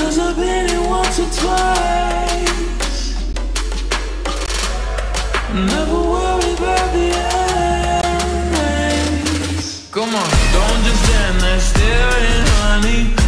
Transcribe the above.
'cause I've been here once or twice. Never worry about the end. Come on, don't just stand there staring, honey.